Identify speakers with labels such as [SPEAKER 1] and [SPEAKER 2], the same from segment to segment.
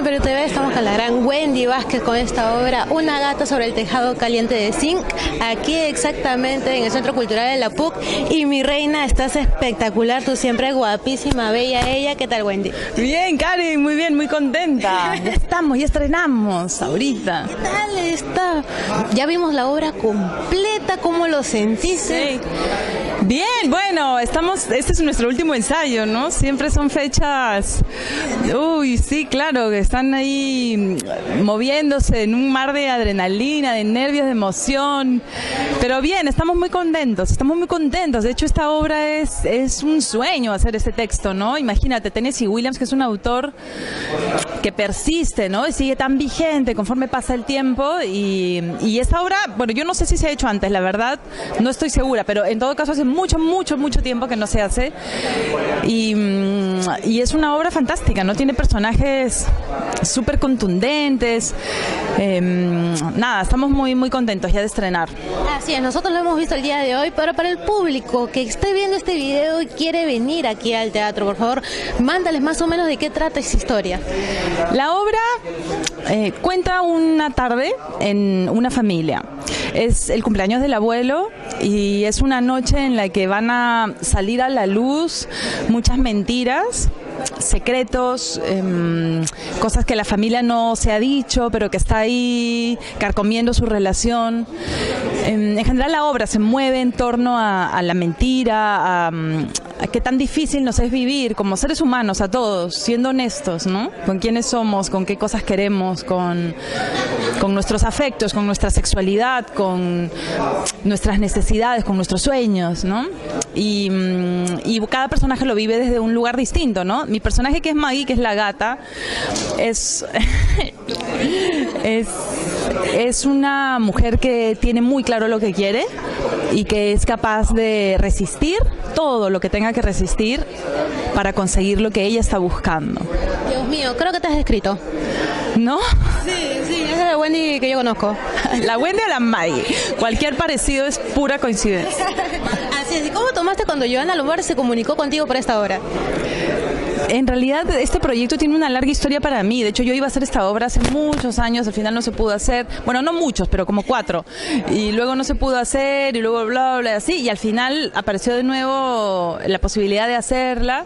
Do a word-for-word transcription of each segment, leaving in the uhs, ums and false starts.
[SPEAKER 1] Perú T V, estamos con la gran Wendy Vázquez con esta obra Una gata sobre el tejado caliente de zinc, aquí exactamente en el Centro Cultural de la P U C. Y mi reina, estás espectacular, tú siempre guapísima, bella ella. ¿Qué tal, Wendy?
[SPEAKER 2] Bien, Karen, muy bien, muy contenta. Ya estamos, ya estrenamos ahorita.
[SPEAKER 1] ¿Qué tal está? Ya vimos la obra completa, ¿cómo lo sentiste?
[SPEAKER 2] Sí. Bien, bueno, estamos, este es nuestro último ensayo, ¿no? Siempre son fechas, uy, sí, claro, que están ahí moviéndose en un mar de adrenalina, de nervios, de emoción, pero bien, estamos muy contentos, estamos muy contentos. De hecho, esta obra es, es un sueño hacer este texto, ¿no? Imagínate, Tennessee Williams, que es un autor que persiste, ¿no? Y sigue tan vigente conforme pasa el tiempo, y, y esta obra, bueno, yo no sé si se ha hecho antes, la verdad, no estoy segura, pero en todo caso hace mucho, mucho, mucho tiempo que no se hace, y, y es una obra fantástica, ¿no? Tiene personajes súper contundentes, eh, nada, estamos muy, muy contentos ya de estrenar.
[SPEAKER 1] Así es, nosotros lo hemos visto el día de hoy, pero para el público que esté viendo este video y quiere venir aquí al teatro, por favor, mándales más o menos de qué trata esa historia.
[SPEAKER 2] La obra eh, cuenta una tarde en una familia. Es el cumpleaños del abuelo y es una noche en la que van a salir a la luz muchas mentiras, secretos, eh, cosas que la familia no se ha dicho, pero que está ahí carcomiendo su relación. Eh, en general la obra se mueve en torno a, a la mentira, a, a qué tan difícil nos es vivir como seres humanos, a todos, siendo honestos, ¿no? Con quiénes somos, con qué cosas queremos, con, con nuestros afectos, con nuestra sexualidad, con nuestras necesidades, con nuestros sueños, ¿no? Y, y cada personaje lo vive desde un lugar distinto, ¿no? Mi personaje, que es Maggie, que es la gata, es, es, es una mujer que tiene muy claro lo que quiere y que es capaz de resistir todo lo que tenga que resistir para conseguir lo que ella está buscando.
[SPEAKER 1] Dios mío, creo que te has descrito.
[SPEAKER 2] ¿No?
[SPEAKER 1] Sí, sí, esa es la Wendy que yo conozco.
[SPEAKER 2] La Wendy o la Maggie. Cualquier parecido es pura coincidencia.
[SPEAKER 1] Así es. ¿Y cómo tomaste cuando Johanna Lombardi se comunicó contigo por esta obra?
[SPEAKER 2] En realidad este proyecto tiene una larga historia para mí. De hecho, yo iba a hacer esta obra hace muchos años, al final no se pudo hacer. Bueno, no muchos, pero como cuatro. Y luego no se pudo hacer, y luego bla, bla, así. Y al final apareció de nuevo la posibilidad de hacerla.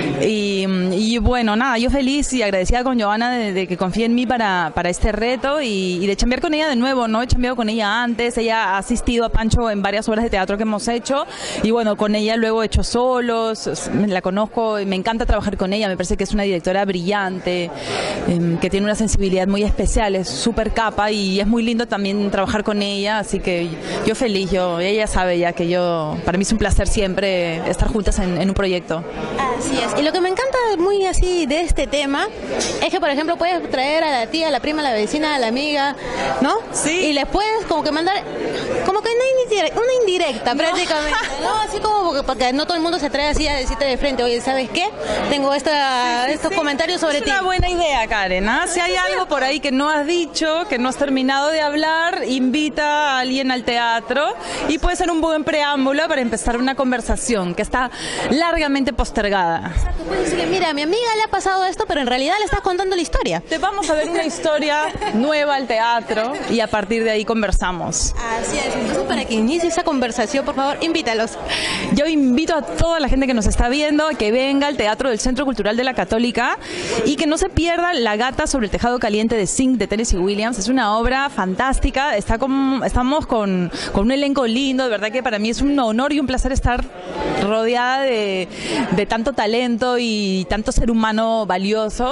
[SPEAKER 2] Y, y bueno, nada, yo feliz y agradecida con Johanna de, de que confíe en mí para, para este reto y, y de chambear con ella de nuevo, ¿no? He chambeado con ella antes, ella ha asistido a Pancho en varias obras de teatro que hemos hecho. Y bueno, con ella luego he hecho solos, la conozco y me encanta trabajar con ella, me parece que es una directora brillante, eh, que tiene una sensibilidad muy especial, es súper capa y es muy lindo también trabajar con ella, así que yo feliz, yo, ella sabe ya que yo, para mí es un placer siempre estar juntas en, en un proyecto.
[SPEAKER 1] Así es, y lo que me encanta muy así de este tema es que, por ejemplo, puedes traer a la tía, a la prima, a la vecina, a la amiga, ¿no?
[SPEAKER 2] Sí.
[SPEAKER 1] Y les puedes como que mandar, como que una indirecta, una indirecta no. prácticamente, ¿no? Así como porque, porque no todo el mundo se atreve así a decirte de frente, oye, ¿sabes qué? Tengo esta, sí, sí, estos sí. comentarios sobre
[SPEAKER 2] es
[SPEAKER 1] ti.
[SPEAKER 2] Es una buena idea, Karen, ¿eh? Si hay algo por ahí que no has dicho, que no has terminado de hablar, invita a alguien al teatro y puede ser un buen preámbulo para empezar una conversación que está largamente postergada.
[SPEAKER 1] Exacto, puedes decir, mira, a mi amiga le ha pasado esto, pero en realidad le estás contando la historia.
[SPEAKER 2] Te vamos a ver una historia nueva al teatro y a partir de ahí conversamos.
[SPEAKER 1] Así es, entonces para que inicie esa conversación, por favor, invítalos.
[SPEAKER 2] Yo invito a toda la gente que nos está viendo a que venga al Teatro del Centro Cultural de la Católica y que no se pierda La gata sobre el tejado caliente de zinc de Tennessee Williams. Es una obra fantástica, está con, estamos con, con un elenco lindo, de verdad que para mí es un honor y un placer estar rodeada de, de tanto talento y tanto ser humano valioso.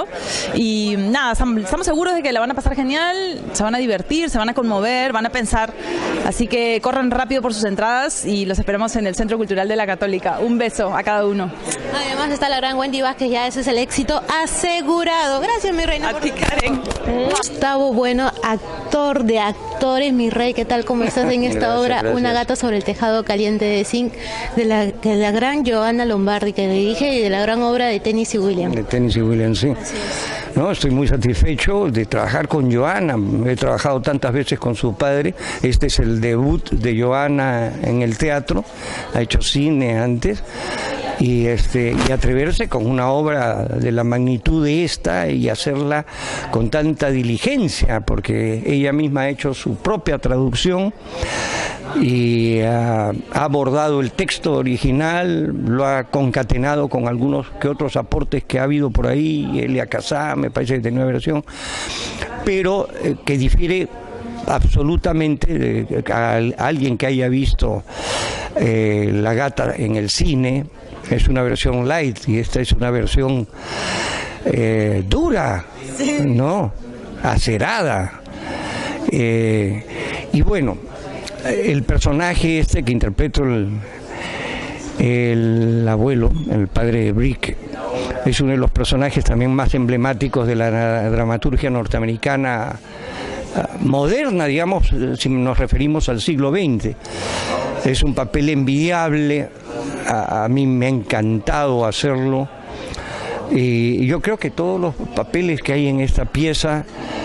[SPEAKER 2] Y nada, estamos seguros de que la van a pasar genial, se van a divertir, se van a conmover, van a pensar. Así que corran rápido por sus entradas y los esperamos en el Centro Cultural de la Católica. Un beso a cada uno.
[SPEAKER 1] Además está la gran Wendy Vázquez, ya ese es el éxito asegurado. Gracias, mi reina.
[SPEAKER 2] A ti, Karen.
[SPEAKER 1] Gustavo Bueno, actor de actores, mi rey, ¿qué tal? ¿Cómo estás en esta
[SPEAKER 3] gracias,
[SPEAKER 1] obra?
[SPEAKER 3] Gracias.
[SPEAKER 1] Una gata sobre el tejado caliente de zinc, de la, de la gran Johanna Lombardi, que dirige, y de la gran obra de Tennessee Williams.
[SPEAKER 3] De Tennessee Williams, sí. No, estoy muy satisfecho de trabajar con Johanna. He trabajado tantas veces con su padre. Este es el debut de Johanna en el teatro. Ha hecho cine antes. y, este, y atreverse con una obra de la magnitud de esta y hacerla con tanta diligencia, porque ella misma ha hecho su propia traducción y ha, ha abordado el texto original, lo ha concatenado con algunos que otros aportes que ha habido por ahí, Elia Casá, me parece que tenía una versión, pero eh, que difiere absolutamente de, a, a alguien que haya visto eh, La Gata en el cine. Es una versión light y esta es una versión eh, dura, sí, ¿no? Acerada. Eh, y bueno, el personaje este que interpreto, el, el abuelo, el padre de Brick, es uno de los personajes también más emblemáticos de la dramaturgia norteamericana moderna, digamos, si nos referimos al siglo veinte. Es un papel envidiable, a, a mí me ha encantado hacerlo, y yo creo que todos los papeles que hay en esta pieza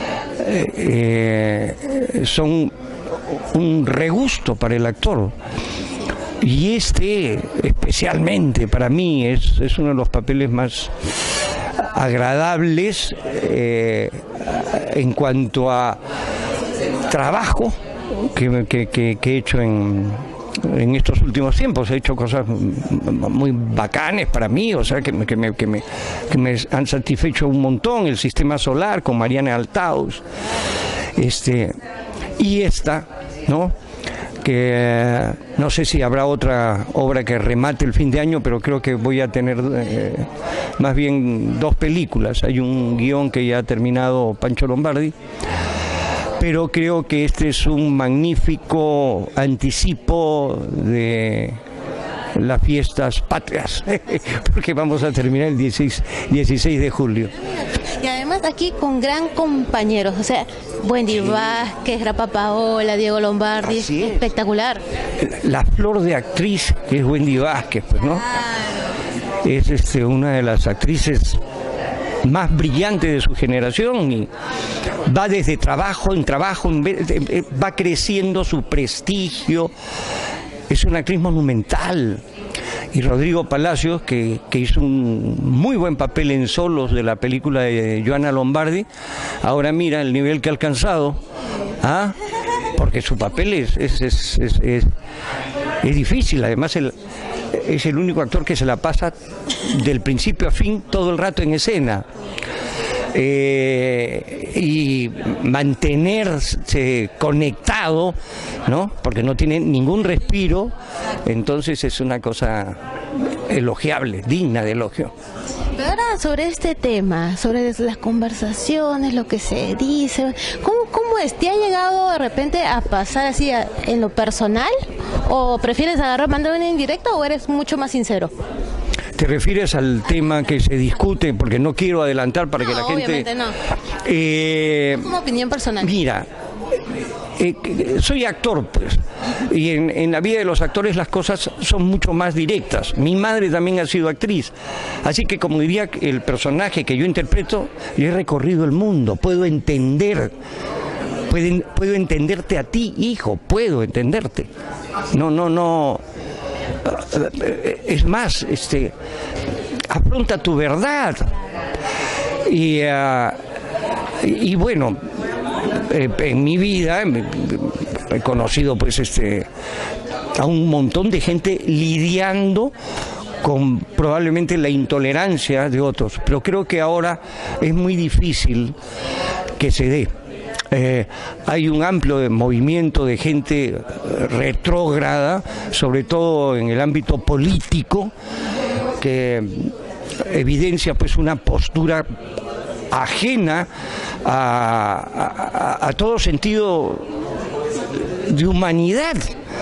[SPEAKER 3] eh, eh, son un regusto para el actor, y este especialmente para mí es, es uno de los papeles más agradables eh, en cuanto a trabajo que, que, que, que he hecho en, en estos últimos tiempos. He hecho cosas muy bacanes para mí, o sea, que me, que me, que me, que me han satisfecho un montón. El Sistema Solar con Mariana Altaus, este, y esta, ¿no? Que eh, no sé si habrá otra obra que remate el fin de año, pero creo que voy a tener eh, más bien dos películas. Hay un guión que ya ha terminado Pancho Lombardi, pero creo que este es un magnífico anticipo de las fiestas patrias, porque vamos a terminar el dieciséis de julio.
[SPEAKER 1] Y además aquí con gran compañeros, o sea, Wendy Vázquez, Grapa Paola, Diego Lombardi, es. Espectacular.
[SPEAKER 3] La flor de actriz que es Wendy Vázquez, pues, ¿no? Claro. Es este, una de las actrices más brillantes de su generación y va desde trabajo en trabajo, va creciendo su prestigio. Es una actriz monumental. Y Rodrigo Palacios, que, que hizo un muy buen papel en Solos de la película de Joana Lombardi, ahora mira el nivel que ha alcanzado, ¿ah? Porque su papel es, es, es, es, es, es difícil. Además el, es el único actor que se la pasa del principio a fin todo el rato en escena. Eh, y mantenerse conectado, ¿no? Porque no tiene ningún respiro, entonces es una cosa elogiable, digna de elogio.
[SPEAKER 1] Pero ahora sobre este tema, sobre las conversaciones, lo que se dice, ¿cómo, cómo es? ¿Te ha llegado de repente a pasar así a, en lo personal? ¿O prefieres agarrar, mandar una indirecta o eres mucho más sincero?
[SPEAKER 3] ¿Te refieres al tema que se discute? Porque no quiero adelantar para no, que la gente...
[SPEAKER 1] Obviamente no.
[SPEAKER 3] Eh,
[SPEAKER 1] Como opinión personal.
[SPEAKER 3] Mira, eh, soy actor, pues, y en, en la vida de los actores las cosas son mucho más directas. Mi madre también ha sido actriz, así que, como diría el personaje que yo interpreto, yo he recorrido el mundo, puedo entender, pueden, puedo entenderte a ti, hijo, puedo entenderte. No, no, no... Es más, este, afronta tu verdad. Y, uh, y bueno, eh, en mi vida he conocido pues este a un montón de gente lidiando con probablemente la intolerancia de otros, pero creo que ahora es muy difícil que se dé. Eh, hay un amplio movimiento de gente retrógrada, sobre todo en el ámbito político, que evidencia pues una postura ajena a, a, a todo sentido de humanidad.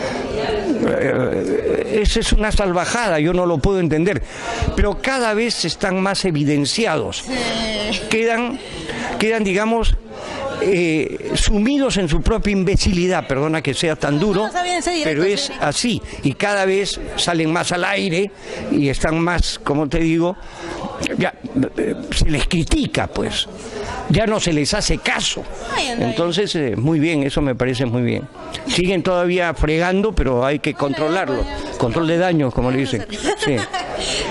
[SPEAKER 3] Esa es una salvajada, yo no lo puedo entender, pero cada vez están más evidenciados, quedan, quedan digamos, Eh, sumidos en su propia imbecilidad, perdona que sea tan duro, pero es así, y cada vez salen más al aire y están más, como te digo, ya se les critica, pues, ya no se les hace caso. Entonces, eh, muy bien, eso me parece muy bien. Siguen todavía fregando, pero hay que controlarlo, control de daños, como le dicen. Sí.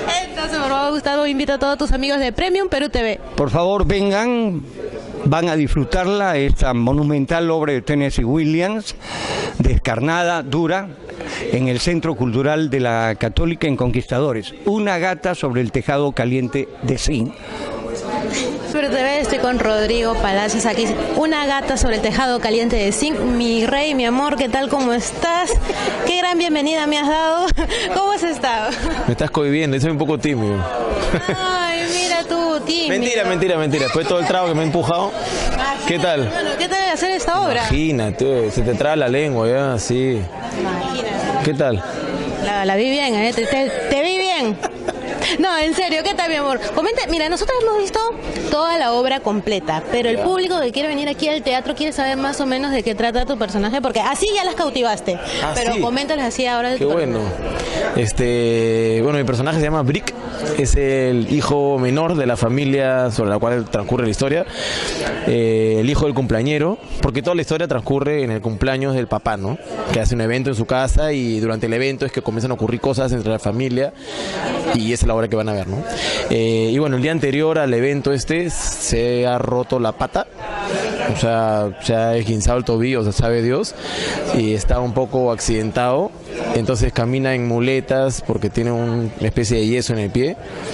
[SPEAKER 1] favor, Gustavo, invita a todos tus amigos de Premium Perú T V.
[SPEAKER 3] Por favor, vengan, van a disfrutarla, esta monumental obra de Tennessee Williams, descarnada, dura, en el Centro Cultural de la Católica en Conquistadores. Una gata sobre el tejado caliente de zinc.
[SPEAKER 1] Pero te ves, estoy con Rodrigo Palacios aquí. Una gata sobre el tejado caliente de zinc. Mi rey, mi amor, ¿qué tal? ¿Cómo estás? Qué gran bienvenida me has dado. ¿Cómo has estado?
[SPEAKER 4] Me estás cohibiendo, soy un poco tímido.
[SPEAKER 1] Ay, mira tú, tímido.
[SPEAKER 4] Mentira, mentira, mentira. Después de todo el trago que me he empujado. ¿Qué tal?
[SPEAKER 1] Bueno, ¿qué tal hacer esta obra?
[SPEAKER 4] Imagínate, se te traba la lengua ya, sí.
[SPEAKER 1] Imagínate.
[SPEAKER 4] ¿Qué tal?
[SPEAKER 1] La, la vi bien, ¿eh? Te, te, te vi bien. No, en serio, ¿qué tal, mi amor? Comenta, mira, nosotros hemos visto toda la obra completa, pero el público que quiere venir aquí al teatro quiere saber más o menos de qué trata tu personaje, porque así ya las cautivaste.
[SPEAKER 4] Ah,
[SPEAKER 1] pero
[SPEAKER 4] sí.
[SPEAKER 1] coméntales así ahora de
[SPEAKER 4] Qué
[SPEAKER 1] tu
[SPEAKER 4] bueno. Este, bueno, mi personaje se llama Brick, es el hijo menor de la familia sobre la cual transcurre la historia, eh, el hijo del cumpleañero, porque toda la historia transcurre en el cumpleaños del papá, ¿no? Que hace un evento en su casa y durante el evento es que comienzan a ocurrir cosas entre la familia y esa es la obra que van a ver, ¿no? Eh, y bueno, el día anterior al evento este se ha roto la pata, o sea, se ha esguinzado el tobillo, o sea, sabe Dios, y está un poco accidentado, entonces camina en muletas porque tiene un, una especie de yeso en el pie.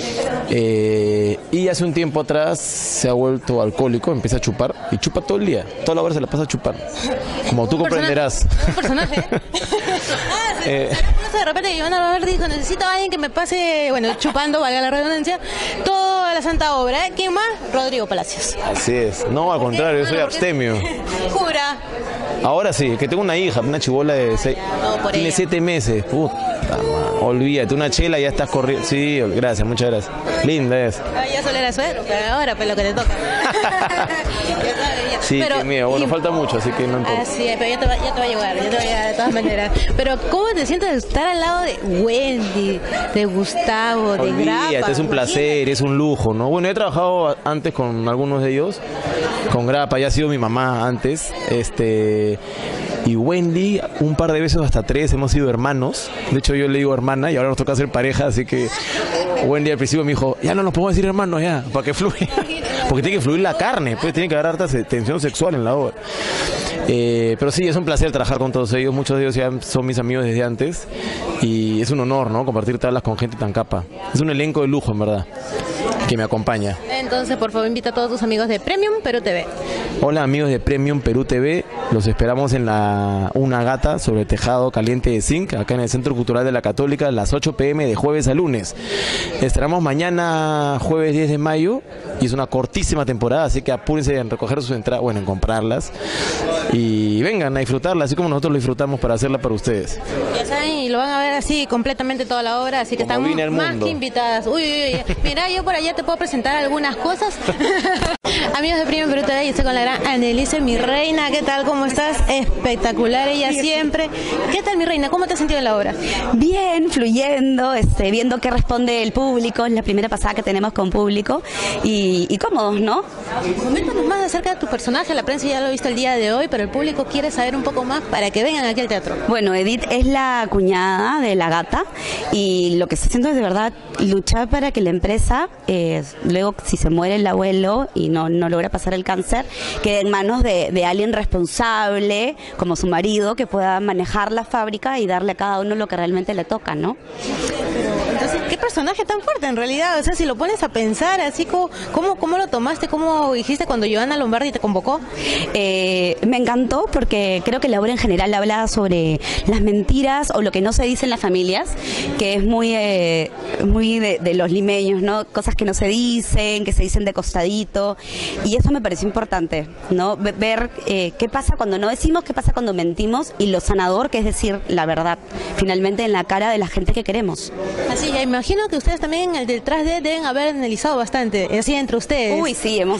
[SPEAKER 4] Eh, y hace un tiempo atrás se ha vuelto alcohólico, empieza a chupar y chupa todo el día, toda la hora se la pasa chupando, como tú comprenderás.
[SPEAKER 1] Un personaje. Ah, sí,
[SPEAKER 4] eh,
[SPEAKER 1] de repente Ivana Verde dijo, necesito a alguien que me pase, bueno, chupando, valga la redundancia, toda la santa obra. ¿Quién más? Rodrigo Palacios.
[SPEAKER 4] Así es, no, al contrario, yo soy abstemio.
[SPEAKER 1] Jura.
[SPEAKER 4] Ahora sí, que tengo una hija, una chibola de seis,
[SPEAKER 1] No, por
[SPEAKER 4] tiene
[SPEAKER 1] ella.
[SPEAKER 4] siete meses, puta madre. Olvídate, una chela y ya estás corriendo. Sí, gracias, muchas gracias. Linda es.
[SPEAKER 1] Ay, ya solo era suegro, pero ahora pues lo que te toca.
[SPEAKER 4] Sí,
[SPEAKER 1] Pero,
[SPEAKER 4] qué miedo. Bueno,
[SPEAKER 1] y-
[SPEAKER 4] falta mucho, así que no importa.
[SPEAKER 1] Así es, pero ya te, va, ya te va a llegar, ya te va a llegar de todas maneras. Pero ¿cómo te sientes de estar al lado de Wendy, de Gustavo, de Grapa?
[SPEAKER 4] Olvídate, es un placer, es un lujo, ¿no? Bueno, he trabajado antes con algunos de ellos, con Grapa, ya ha sido mi mamá antes, este... Y Wendy, un par de veces hasta tres, hemos sido hermanos. De hecho, yo le digo hermana y ahora nos toca ser pareja, así que Wendy al principio me dijo, ya no nos podemos decir hermanos, ya, para que fluya. Porque tiene que fluir la carne, pues tiene que haber harta tensión sexual en la obra. Eh, pero sí, es un placer trabajar con todos ellos. Muchos de ellos ya son mis amigos desde antes. Y es un honor, ¿no? Compartir tablas con gente tan capa. Es un elenco de lujo, en verdad, que me acompaña.
[SPEAKER 1] Entonces, por favor, invita a todos tus amigos de Premium Perú T V.
[SPEAKER 4] Hola amigos de Premium Perú T V, los esperamos en la Una Gata sobre el tejado caliente de zinc, acá en el Centro Cultural de la Católica, a las ocho pe eme de jueves a lunes. Estaremos mañana jueves diez de mayo y es una cortísima temporada, así que apúrense en recoger sus entradas, bueno, en comprarlas y vengan a disfrutarla, así como nosotros lo disfrutamos para hacerla para ustedes.
[SPEAKER 1] Ya saben, y lo van a ver así completamente toda la obra, así que
[SPEAKER 4] Como vine al
[SPEAKER 1] están más
[SPEAKER 4] mundo.
[SPEAKER 1] que invitadas. Uy, uy, uy. Mira, yo por allá te puedo presentar algunas cosas. Amigos de Premium Perú T V, y estoy con la gran Annelise, mi reina. ¿Qué tal? ¿Cómo estás? Espectacular ella siempre. ¿Qué tal, mi reina? ¿Cómo te has sentido en la obra?
[SPEAKER 5] Bien, fluyendo, este, viendo qué responde el público, es la primera pasada que tenemos con público y, y cómodos, ¿no?
[SPEAKER 1] Coméntanos más acerca de tu personaje. La prensa ya lo ha visto el día de hoy, pero el público quiere saber un poco más para que vengan aquí al teatro.
[SPEAKER 5] Bueno, Edith es la cuñada de la gata y lo que está haciendo es de verdad luchar para que la empresa, eh, luego si se muere el abuelo y no, no logra pasar el cáncer, quede en manos de, de alguien responsable, como su marido, que pueda manejar la fábrica y darle a cada uno lo que realmente le toca, ¿no?
[SPEAKER 1] Entonces, ¿qué personaje tan fuerte en realidad? O sea, si lo pones a pensar, así como, ¿cómo, cómo lo tomaste? ¿Cómo dijiste cuando Giovanna Lombardi te convocó?
[SPEAKER 5] Eh, me encantó porque creo que la obra en general habla sobre las mentiras o lo que no se dice en las familias, que es muy eh, muy de, de los limeños, ¿no? Cosas que no se dicen, que se dicen de costadito, y eso me pareció importante, ¿no? Ve- Ver eh, qué pasa cuando no decimos, qué pasa cuando mentimos y lo sanador que es decir la verdad, finalmente en la cara de la gente que queremos.
[SPEAKER 1] Así, ya imagino que ustedes también en el detrás de deben haber analizado bastante, así entre ustedes.
[SPEAKER 5] Uy, sí, hemos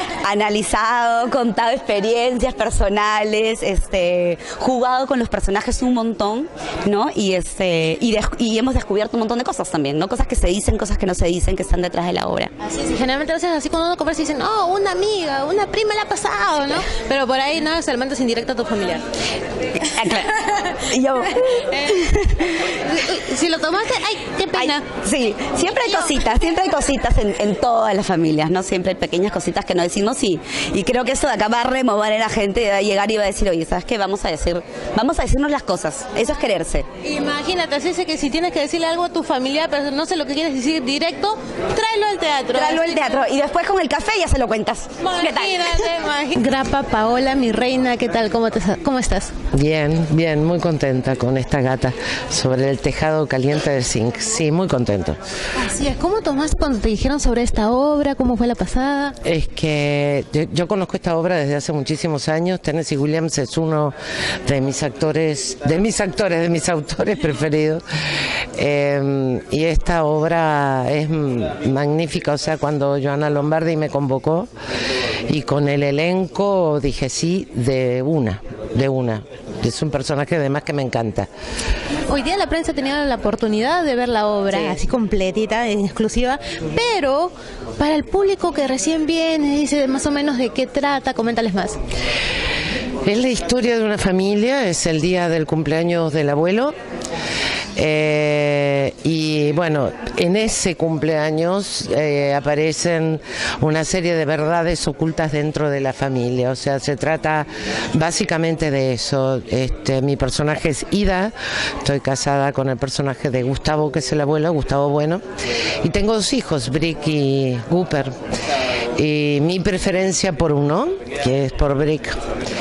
[SPEAKER 5] analizado, contado experiencias personales, este, jugado con los personajes un montón, ¿no? Y este, y, de- y hemos descubierto un montón de cosas también, ¿no? Cosas que se dicen, cosas que no se dicen, que están detrás de la obra.
[SPEAKER 1] Así es, y generalmente a veces así cuando uno conversa dicen, oh, una amiga, una prima le ha pasado, ¿no? Pero por ahí no, se le mandas indirecto a tu familiar.
[SPEAKER 5] Ah, claro. Y yo,
[SPEAKER 1] Eh, si lo tomaste, ay, qué pena. reina.
[SPEAKER 5] Sí, siempre hay cositas, siempre hay cositas en, en todas las familias, ¿no? Siempre hay pequeñas cositas que no decimos y, y creo que eso de acá va a remover a la gente, va a llegar y va a decir, oye, ¿sabes qué? Vamos a decir, vamos a decirnos las cosas. Eso es quererse.
[SPEAKER 1] Imagínate, así es que si tienes que decirle algo a tu familia, pero no sé lo que quieres decir directo, tráelo al teatro.
[SPEAKER 5] Tráelo al teatro y después con el café ya se lo cuentas. ¿Qué tal?
[SPEAKER 1] Imagínate, imagínate. Grapa Paola, mi reina, ¿qué tal? ¿Cómo, te, cómo estás?
[SPEAKER 6] Bien, bien, muy contenta con esta gata sobre el tejado caliente de zinc. Sí, muy contento.
[SPEAKER 1] Así es, ¿cómo tomaste cuando te dijeron sobre esta obra? ¿Cómo fue la pasada?
[SPEAKER 6] Es que yo, yo conozco esta obra desde hace muchísimos años. Tennessee Williams es uno de mis actores, de mis actores, de mis autores preferidos. Eh, y esta obra es magnífica. O sea, cuando Joanna Lombardi me convocó y con el elenco dije sí de una, de una. Es un personaje además que me encanta.
[SPEAKER 1] Hoy día la prensa ha tenido la oportunidad de ver la obra, sí, así completita, en exclusiva, pero para el público que recién viene, dice más o menos de qué trata, coméntales más.
[SPEAKER 6] Es la historia de una familia, es el día del cumpleaños del abuelo. Eh, y bueno, en ese cumpleaños eh, aparecen una serie de verdades ocultas dentro de la familia, o sea, se trata básicamente de eso. Este, mi personaje es Ida, estoy casada con el personaje de Gustavo, que es el abuelo, Gustavo Bueno, y tengo dos hijos, Brick y Cooper, y mi preferencia por uno, que es por Brick,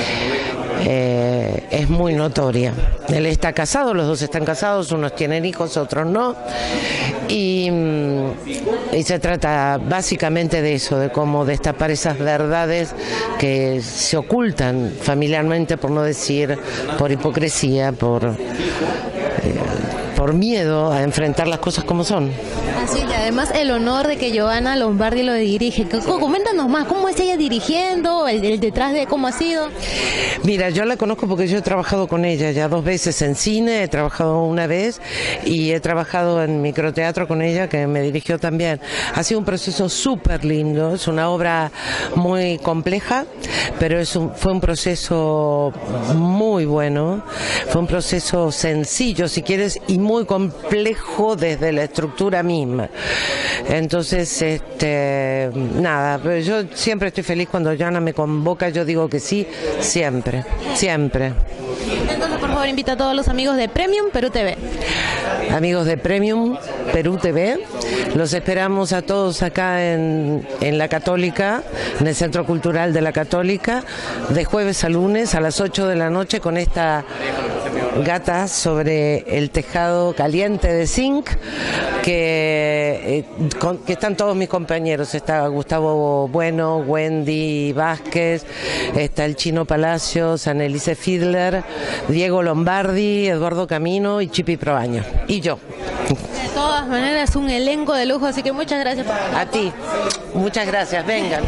[SPEAKER 6] Eh, es muy notoria. Él está casado, los dos están casados, unos tienen hijos, otros no, y, y se trata básicamente de eso, de cómo destapar esas verdades que se ocultan familiarmente, por no decir por hipocresía, por, eh, por miedo a enfrentar las cosas como son.
[SPEAKER 1] Así, y además el honor de que Joanna Lombardi lo dirige. Coméntanos más, ¿cómo es ella dirigiendo? El, el detrás de cómo ha sido.
[SPEAKER 6] Mira, yo la conozco porque yo he trabajado con ella ya dos veces en cine, he trabajado una vez y he trabajado en microteatro con ella, que me dirigió también. Ha sido un proceso súper lindo, es una obra muy compleja, pero es un, fue un proceso muy bueno, fue un proceso sencillo, si quieres, y muy complejo desde la estructura misma. Entonces, este, nada, pero yo siempre estoy feliz cuando Joanna me convoca, yo digo que sí, siempre, siempre.
[SPEAKER 1] Entonces, por favor, invita a todos los amigos de Premium Perú T V.
[SPEAKER 6] Amigos de Premium Perú T V, los esperamos a todos acá en, en La Católica, en el Centro Cultural de La Católica, de jueves a lunes a las ocho de la noche con esta gata sobre el tejado caliente de zinc, que, eh, con, que están todos mis compañeros. Está Gustavo Bueno, Wendy Vázquez, está el Chino Palacios, Annelise Fiedler, Diego Lombardi, Eduardo Camino y Chipi Proaño. Y yo.
[SPEAKER 1] De todas maneras, un elenco de lujo, así que muchas gracias. Por...
[SPEAKER 6] A ti, muchas gracias, vengan.